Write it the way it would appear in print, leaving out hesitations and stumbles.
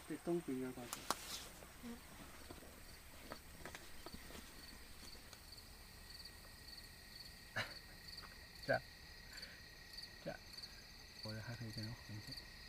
这灯不应该挂起来。这样，这样，我这还可以变成红色。